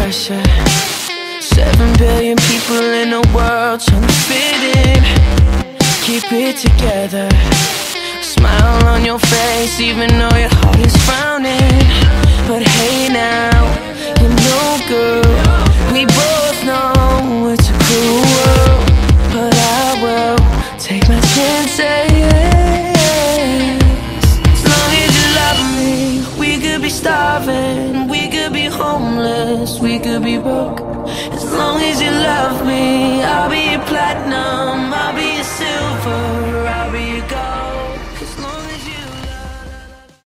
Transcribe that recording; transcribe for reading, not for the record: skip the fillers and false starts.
pressure. 7 billion people in the world trying to fit in. Keep it together. Smile on your face even though your heart is frowning. But hey now, you know girl, we both know it's a cruel world. But I will take my chances. As long as you love me, we could be starving, we could be homeless, we could be broke. As long as you love me, I'll be your platinum, I'll be your silver.